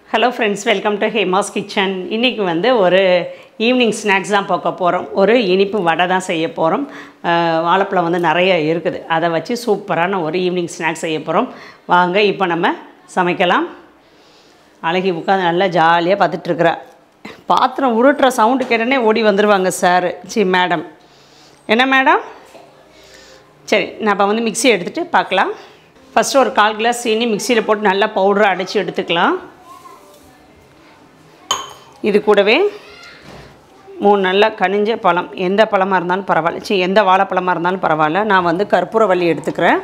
Hello friends, welcome to Hema's Kitchen. இன்னைக்கு வந்து ஒரு ஈவினிங் ஸ்நாக்ஸ் தான் பார்க்க போகிறோம். ஒரு இனிப்பு வடை தான் செய்ய போகிறோம். வாழைப்பழம் வந்து நிறைய இருக்குது. அதை வச்சு சூப்பரான ஒரு ஈவினிங் ஸ்நாக்ஸ் செய்ய போகிறோம். வாங்க இப்போ நம்ம சமைக்கலாம். அழகி உட்காந்து நல்லா ஜாலியாக பார்த்துட்ருக்குறா. பாத்திரம் உருட்டுற சவுண்டு கேட்டோன்னே ஓடி வந்துடுவாங்க சார். மேடம். என்ன மேடம்? சரி, நான் இப்போ வந்து மிக்ஸி எடுத்துகிட்டு பார்க்கலாம். ஃபஸ்ட்டு ஒரு 1/4 கிளாஸ் சீனி மிக்சியில் போட்டு நல்லா பவுடரை அடித்து எடுத்துக்கலாம். இது கூடவே 3 நல்லா கனிஞ்ச பழம், எந்த பழமாக இருந்தாலும் பரவாயில்ல, எந்த வாழைப்பழமாக இருந்தாலும் பரவாயில்ல. நான் வந்து கற்பூரவள்ளி எடுத்துக்கிறேன்.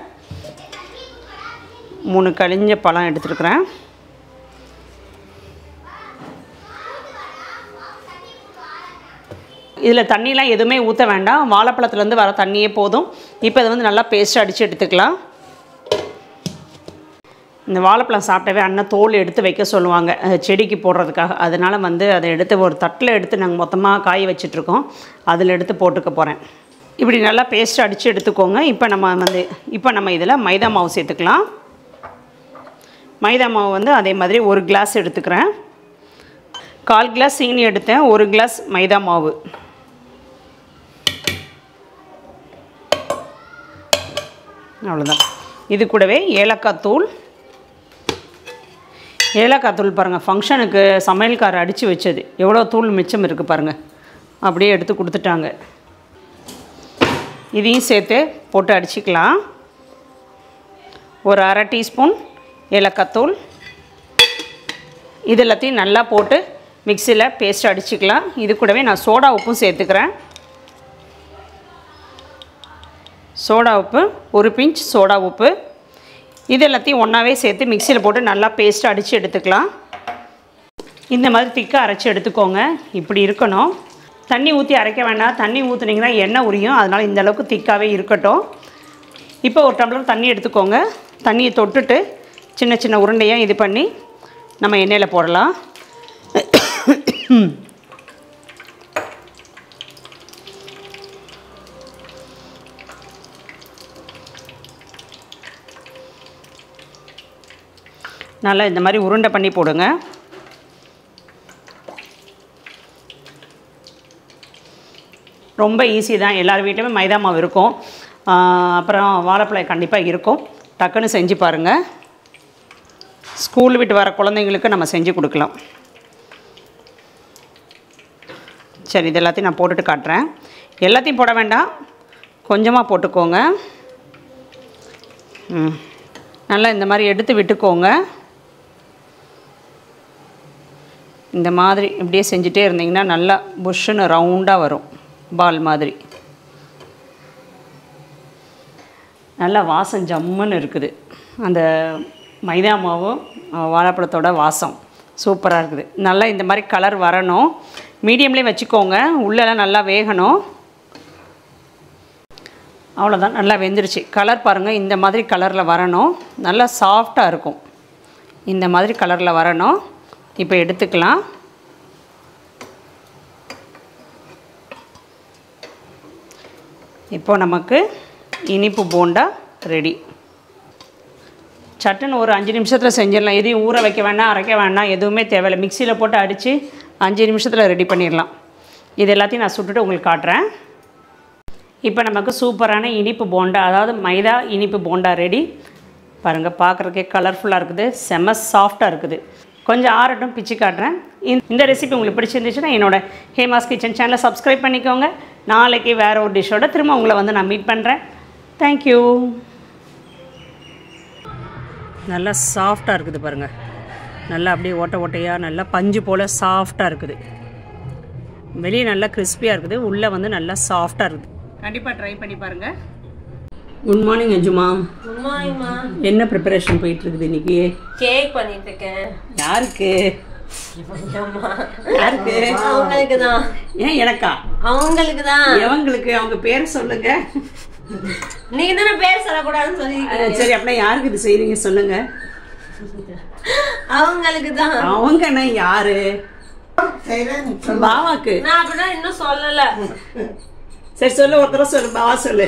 3 கனிஞ்ச பழம் எடுத்துருக்கிறேன். இதில் தண்ணிலாம் எதுவுமே ஊற்ற வேண்டாம், வாழைப்பழத்துலேருந்து வர தண்ணியே போதும். இப்போ இதை வந்து நல்லா பேஸ்ட் அடித்து எடுத்துக்கலாம். இந்த வாழைப்பழம் சாப்பிட்டவே அண்ணன் தோல் எடுத்து வைக்க சொல்லுவாங்க செடிக்கு போடுறதுக்காக. அதனால் வந்து அதை எடுத்து ஒரு தட்டில் எடுத்து நாங்கள் மொத்தமாக காய வச்சிட்ருக்கோம். அதில் எடுத்து போட்டுக்க போகிறேன். இப்படி நல்லா பேஸ்ட் அடித்து எடுத்துக்கோங்க. இப்போ நம்ம இதில் மைதா மாவு சேர்த்துக்கலாம். மைதா மாவு வந்து அதே மாதிரி 1 கிளாஸ் எடுத்துக்கிறேன். 1/4 கிளாஸ் சீனி எடுத்தேன், 1 கிளாஸ் மைதா மாவு. அவ்வளோதான். இது கூடவே ஏலக்காய் தூள். ஏலக்காய் தூள் பாருங்கள், ஃபங்க்ஷனுக்கு சமையல்கார அடித்து வச்சது. எவ்வளோ தூள் மிச்சம் இருக்குது பாருங்கள். அப்படியே எடுத்து கொடுத்துட்டாங்க. இதையும் சேர்த்து போட்டு அடிச்சிக்கலாம். ஒரு 1/2 டீஸ்பூன் ஏலக்காய் தூள். இது எல்லாத்தையும் நல்லா போட்டு மிக்சியில் பேஸ்ட் அடிச்சிக்கலாம். இது கூடவே நான் சோடா உப்பும் சேர்த்துக்கிறேன். சோடா உப்பு, 1 பிஞ்ச் சோடா உப்பு. இது எல்லாத்தையும் ஒன்றாவே சேர்த்து மிக்சியில் போட்டு நல்லா பேஸ்ட்டு அடித்து எடுத்துக்கலாம். இந்த மாதிரி திக்காக அரைச்சி எடுத்துக்கோங்க. இப்படி இருக்கணும். தண்ணி ஊற்றி அரைக்க வேண்டாம். தண்ணி ஊற்றுனீங்கன்னா எண்ணெய் உரியும். அதனால் இந்த அளவுக்கு திக்காகவே இருக்கட்டும். இப்போ ஒரு டம்ளர் தண்ணி எடுத்துக்கோங்க. தண்ணியை தொட்டுட்டு சின்ன சின்ன உருண்டையாக இது பண்ணி நம்ம எண்ணெயில் போடலாம். நல்லா இந்த மாதிரி உருண்டை பண்ணி போடுங்க. ரொம்ப ஈஸி தான். எல்லார் வீட்லையுமே மைதா மாவு இருக்கும், அப்புறம் வாழைப்பழம் கண்டிப்பாக இருக்கும். டக்குன்னு செஞ்சு பாருங்கள். ஸ்கூல் விட்டு வர குழந்தைங்களுக்கு நம்ம செஞ்சு கொடுக்கலாம். சரி, இது எல்லாத்தையும் நான் போட்டுட்டு காட்டுறேன். எல்லாத்தையும் போட வேண்டாம், கொஞ்சமாக போட்டுக்கோங்க. நல்லா இந்த மாதிரி எடுத்து விட்டுக்கோங்க. இந்த மாதிரி இப்படியே செஞ்சுட்டே இருந்தீங்கன்னா நல்லா புஷ்ஷுன்னு ரவுண்டாக வரும், பால் மாதிரி. நல்லா வாசம் ஜம்முன்னு இருக்குது. அந்த மைதா மாவும் வாழைப்பழத்தோட வாசம் சூப்பராக இருக்குது. நல்லா இந்த மாதிரி கலர் வரணும். மீடியம்லேயே வச்சுக்கோங்க. உள்ளெல்லாம் நல்லா வேகணும். அவ்வளோதான், நல்லா வெந்துருச்சு. கலர் பாருங்கள், இந்த மாதிரி கலரில் வரணும். நல்லா சாஃப்டாக இருக்கும். இந்த மாதிரி கலரில் வரணும். இப்போ எடுத்துக்கலாம். இப்போ நமக்கு இனிப்பு போண்டா ரெடி. சட்டுன்னு ஒரு 5 நிமிஷத்தில் செஞ்சிடலாம். எதையும் ஊற வைக்க வேண்டாம், அரைக்க வேண்டாம், எதுவுமே தேவையில்லை. மிக்சியில் போட்டு அடித்து 5 நிமிஷத்தில் ரெடி பண்ணிடலாம். இது எல்லாத்தையும் நான் சுட்டுட்டு உங்களுக்கு காட்டுறேன். இப்போ நமக்கு சூப்பரான இனிப்பு போண்டா, அதாவது மைதா இனிப்பு போண்டா ரெடி. பாருங்கள், பார்க்குறதுக்கே கலர்ஃபுல்லாக இருக்குது, செம்ம சாஃப்டாக இருக்குது. கொஞ்சம் ஆறட்டும், பிச்சு காட்டுறேன். இந்த ரெசிபி உங்களுக்கு பிடிச்சிருந்துச்சுன்னா என்னோட ஹேமாஸ் கிச்சன் சேனலை சப்ஸ்கிரைப் பண்ணிக்கோங்க. நாளைக்கு வேறு ஒரு டிஷ்ஷோட திரும்ப உங்களை வந்து நான் மீட் பண்ணுறேன். தேங்க்யூ. நல்லா சாஃப்டாக இருக்குது பாருங்கள். நல்லா அப்படியே ஓட்ட ஓட்டையாக நல்லா பஞ்சு போல் சாஃப்டாக இருக்குது. வெளியே நல்லா கிறிஸ்பியாக இருக்குது, உள்ளே வந்து நல்லா சாஃப்டாக இருக்குது. கண்டிப்பாக ட்ரை பண்ணி பாருங்கள். குட் மார்னிங் அஞ்சுமா. குட் மார்னிங்மா. என்ன ப்ரிப்பரேஷன் போயிட்டு இருக்குது இன்னைக்கு? கேக் பண்ணிட்டு இருக்கேன். யாருக்கு? யாருக்கு? அவங்களுக்கு தான். ஏன் எனக்கா? அவங்களுக்கு தான். எவங்களுக்கு? அவங்க பேர் சொல்லுங்க. நீங்க தானே பேர் சொல்லக்கூடாதுன்னு சொல்லிருக்கீங்க. சரி, அப்படின்னா யாருக்கு இது செய்றீங்க சொல்லுங்க. அவங்களுக்கு தான். அவங்கன்னா யாரு? பாவாக்கு. நான் அப்படின்னா இன்னும் சொல்லல. சரி சொல்லு, ஒரு தடவை சொல்லு. பாவா சொல்லு.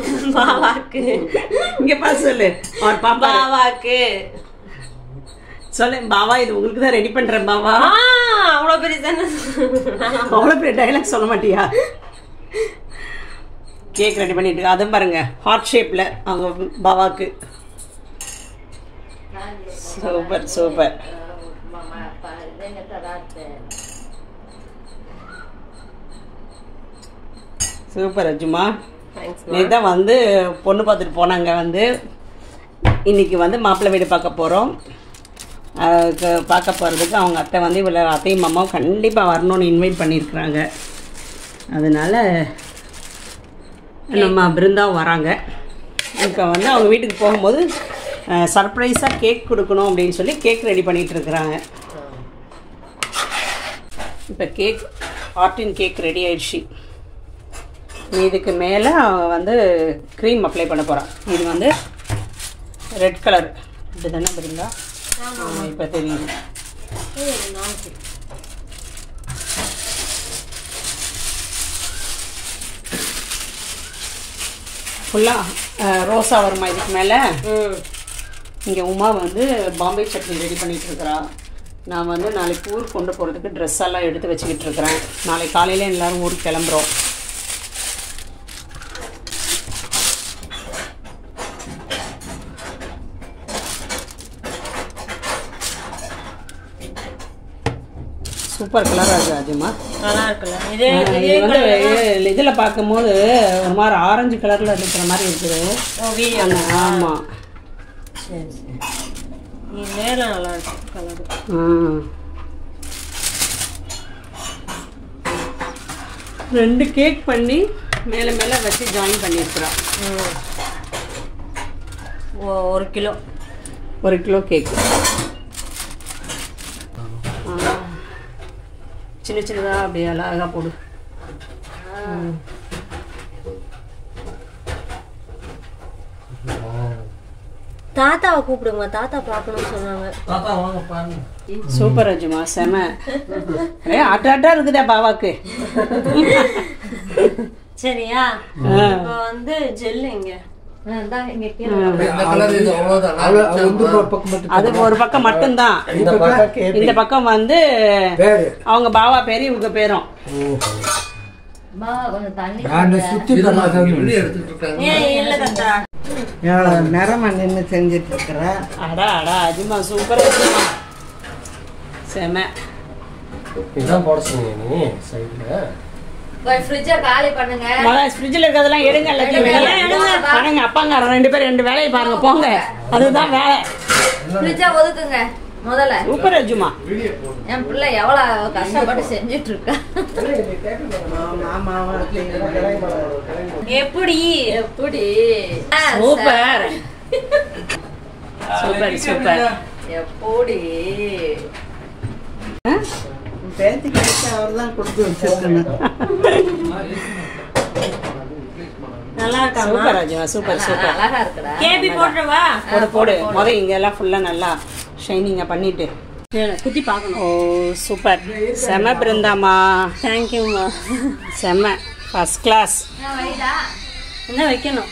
பாவாக்கு. இங்க பாத்து சொல்லு. அவர் பாப்பா. பாவாக்கு. சொல்லு பாவா, இது உங்களுக்கு தான் ரெடி பண்றேன் பாவா. அவ்வளவு பெரிய தானே, அவ்வளவு பெரிய டைலாக் சொல்ல மாட்டியா? கேக் ரெடி பண்ணிட்டு இருக்கு. அதுவும் பாருங்க ஹார்ட் ஷேப்ல அவங்க பாவாக்கு. Super super. சூப்பர் அஜுமா. நேதான் வந்து பொண்ணு பார்த்துட்டு போனாங்க. வந்து இன்னைக்கு வந்து மாப்பிள்ளை வீடு பார்க்க போகிறோம். பார்க்க போகிறதுக்கு அவங்க அத்தை வந்து இவ்வளோ அத்தையும் மாமாவும் கண்டிப்பாக வரணும்னு இன்வைட் பண்ணியிருக்கிறாங்க. அதனால் நம்ம பிருந்தாவும் வராங்க. இப்போ வந்து அவங்க வீட்டுக்கு போகும்போது சர்ப்ரைஸாக கேக் கொடுக்கணும் அப்படின்னு சொல்லி கேக் ரெடி பண்ணிகிட்டு இருக்கிறாங்க. இப்போ கேக் ஆர்டின் கேக் ரெடி ஆயிடுச்சு. இதுக்கு மேலே வந்து க்ரீம் அப்ளை பண்ண போகிறான். இது வந்து ரெட் கலர் இப்படி தானே பிருந்தா? இப்போ தெரியுது. ஃபுல்லாக ரோஸாக வருமா இதுக்கு மேலே? இங்கே உமா வந்து பாம்பே சட்னி ரெடி பண்ணிகிட்டு இருக்கிறா. நான் வந்து நாளைக்கு ஊருக்கு கொண்டு போகிறதுக்கு ட்ரெஸ் எல்லாம் எடுத்து வச்சுக்கிட்டு இருக்கிறேன். நாளைக்கு காலையில் எல்லோரும் ஊருக்கு கிளம்புறோம். சூப்பர் கலராக இருக்குது அஜுமா. நல்லா இருக்குல்ல? இது வந்து இதில் பார்க்கும்போது ஒரு மாதிரி ஆரஞ்சு கலரில் இருக்கிற மாதிரி இருக்குது. ஆமாம், சரி சரி. இது மேலே நல்லா இருக்கு கலர். ரெண்டு கேக் பண்ணி மேலே மேலே வச்சு ஜாயின் பண்ணியிருக்கிறோம். 1 கிலோ 1 கிலோ கேக்கு. சின்ன சின்னதாக அப்படியே அழகாக போடு. தாத்தாவை கூப்பிடுங்க, தாத்தா பார்க்கணும்னு சொன்னாங்க. சூப்பர் அஜுமா, செம. ஆட்டா இருக்குதா பாவாக்கு. சரியா? இப்போ வந்து ஜெல் எங்க? அது ஒரு பக்கம் மட்டும்தான். இந்த பக்கம் வந்து அவங்க பாவா பேரு இவங்க பேரும். நேரமா நின்று செஞ்சுட்டு இருக்கிறேன். அடா அடா அஜுமா சூப்பர் அஜுமா, செம. இதான் போட சொன்னீங்க நீ சைடுல. ஃப்ரிட்ஜை காலி பண்ணுங்க. ஃப்ரிட்ஜில் இருக்கிறதெல்லாம் எடுங்க, எல்லாத்தையும் வெளியே பண்ணுங்க. அப்பாங்க 2 பேரும் 2 வேலையை பாருங்க, போங்க. அதுதான் வேலை. ஃப்ரிட்ஜை ஒதுக்குங்க முதல்ல. சூப்பர் அஜுமா. என் பிள்ளை எவ்வளவு கஷ்டப்பட்டு செஞ்சுட்டு இருக்கா. எப்படி எப்படி சூப்பர் சூப்பர் சூப்பர். எப்படி பேத்தி கிடைச்ச அவர் தான் கொடுத்து வச்சிருக்கணும். நல்லா இருக்கா? சூப்பர் அஜுமா, சூப்பர் சூப்பர். அழகா இருக்குடா. கேபி போடுறவா? போடு போடு. முதல் இங்கெல்லாம் ஃபுல்லாக நல்லா ஷைனிங்காக பண்ணிட்டு குத்தி பார்க்கணும். ஓ சூப்பர், செம பிருந்தாமா. தேங்க்யூம்மா, செம ஃபர்ஸ்ட் கிளாஸ். என்ன வைக்கணும்?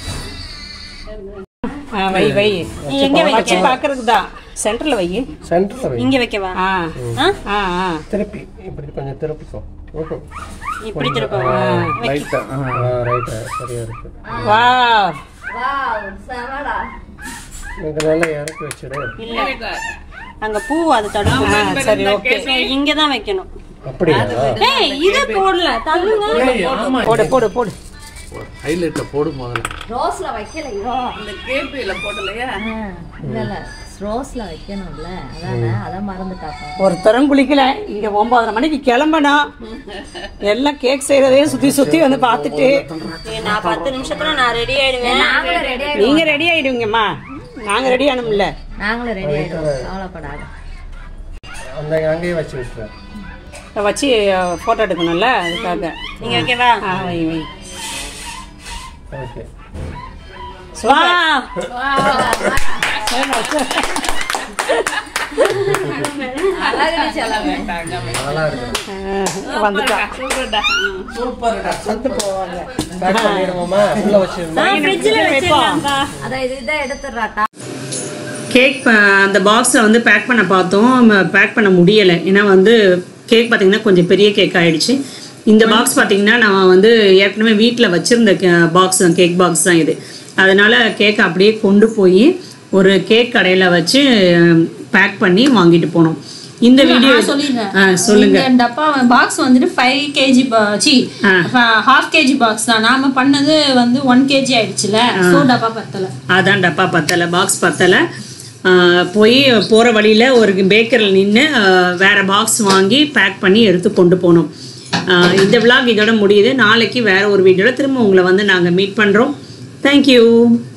வை வை. எங்க வச்சு பார்க்கறதுக்கு தான். சென்டரில் வை. சென்டர்ல இங்க வைக்கவா? திருப்பி இப்படி கொஞ்சம் திருப்பிக்கோ. இப்படி திருப்ப. ரைட்டா ரைட்டா சரியா இருக்கு. வாவ் வாவ் சமடா. இங்க நல்லா இறக்கி வச்சிடு. இல்ல அங்க பூ அது தடுக்கும். சரி ஓகே. இங்க தான் வைக்கணும். அப்படியா? ஏய் இத போடல, தள்ளுங்க. போடு போடு போடு. ஹைலைட்ட போடு முதல்ல. ரோஸ்ல வைக்கலையோ? அந்த கேபில போடலையா? இல்ல ரோஸ்ல வைக்கணும்ல, அதானே அத மறந்துட்டாங்க. ஒருத்தரும் குளிக்கல. இங்க 9:30 மணிக்கு கிளம்பணும். எல்லாம் கேக் செய்யறதே சுத்தி சுத்தி வந்து பார்த்துட்டு நான் 10 நிமிஷத்துல நான் ரெடி ஆயிடுவேன். நாங்களும் ரெடி ஆயிடுவோம். நீங்க ரெடி ஆயிடுவீங்கம்மா, நாங்க ரெடி ஆனோம்ல. நாங்களும் ரெடி ஆயிடுவோம், கவலைப்படாத. அந்த அங்கேயே வச்சு விட்டுறேன். வச்சு போட்டோ எடுக்கணும்ல, அதுக்காக. நீங்க ஓகேவா? வை வை. ஓகே. வா வந்துட்டா. சூப்பர்டா. சத்து போவாங்க. பேக் பண்ணிடுவோமா? உள்ள வச்சிருந்தா. ஃப்ரிட்ஜ்ல வச்சிரலாம்ப்பா. அத இத எடுத்துறாட்டா. கேக் அந்த பாக்ஸில் வந்து பேக் பண்ண பார்த்தோம், பேக் பண்ண முடியலை. ஏன்னா வந்து கேக் பார்த்திங்கன்னா கொஞ்சம் பெரிய கேக் ஆகிடுச்சு. இந்த பாக்ஸ் பார்த்திங்கன்னா நான் வந்து ஏற்கனவே வீட்டில் வச்சுருந்த பாக்ஸ் தான், கேக் பாக்ஸ் தான் இது. அதனால் கேக்கை அப்படியே கொண்டு போய் ஒரு கேக் கடையில் வச்சு பேக் பண்ணி வாங்கிட்டு போனோம். இந்த வீடியோ சொல்லுங்க. டப்பா பாக்ஸ் வந்துட்டு 5 kg half kg பாக்ஸ் தான். நாம பண்ணது வந்து 1 kg ஆயிடுச்சுல. சோ டப்பா பத்தல. அதான் டப்பா பத்தல, பாக்ஸ் பத்தல. போய் போகிற வழியில் ஒரு பேக்கரில் நின்று வேற பாக்ஸ் வாங்கி பேக் பண்ணி எடுத்து கொண்டு போனோம். இந்த விளாக் இதோட முடியுது. நாளைக்கு வேற ஒரு வீடியோவில் திரும்ப உங்களை வந்து நாங்கள் மீட் பண்ணுறோம். தேங்க்யூ.